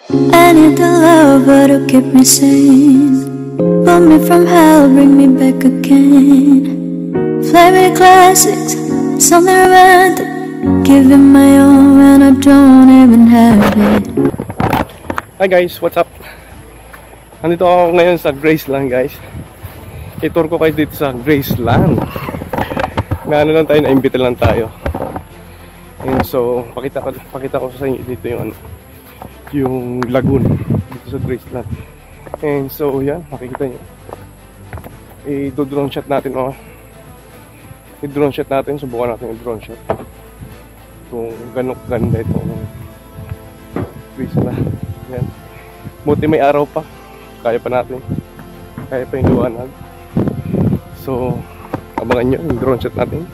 I need the love that'll keep me sane. Pull me from hell, bring me back again. Play me classics, something romantic. Give it my all when I don't even have it. Hi guys, what's up? Nandito ako ngayon sa Graceland guys. I-tour ko kayo dito sa Graceland. Ano lang tayo, na-invite lang tayo. And so, pakita ko sa inyo dito yung lagoon dito sa Graceland. And so, yan, makikita nyo. I-drone shot natin, I-drone shot natin, subukan natin i-drone shot. Kung ganong ganda itong Graceland. Yan. Buti may araw pa. Kaya pa natin. Kaya pa yung liwanag. So, abangan nyo yung drone shot natin.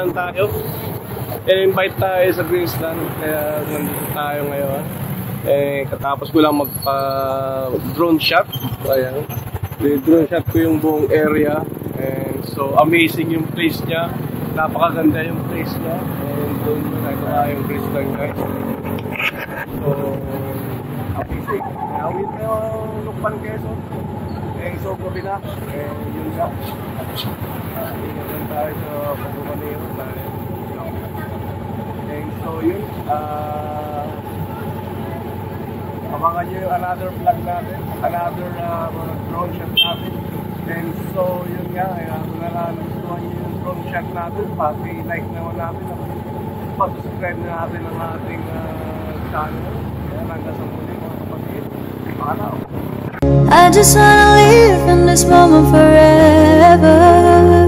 pupuntahan tayo. In-invite tayo sa Graceland, kaya nandito tayo ngayon. Katapos ko lang magpa-drone shot. Ayan. Drone shot ko yung buong area. And so, amazing yung place niya. Napakaganda yung place niya. And doon nagkaka yung Graceland, guys. So, amazing. Nawit na yung lukpan, guys. So, gabi na. Yun nga. Ingat tayo sa pagkumaneo. So, yun. Abangan nyo yung another vlog natin. Another drone shot natin. And so, yun nga. Kung nagustuhan nyo yung drone shot natin, pati-like naman natin. Pag-subscribe na natin ang ating channel. Kaya hanggang sa muli mga kapatid. Paalam. I just wanna live in this moment forever.